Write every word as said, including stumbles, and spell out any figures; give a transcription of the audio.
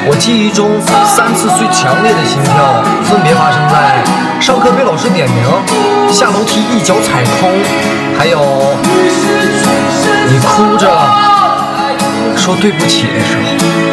我记忆中三次最强烈的心跳，分别发生在上课被老师点名、下楼梯一脚踩空，还有你哭着说对不起的时候。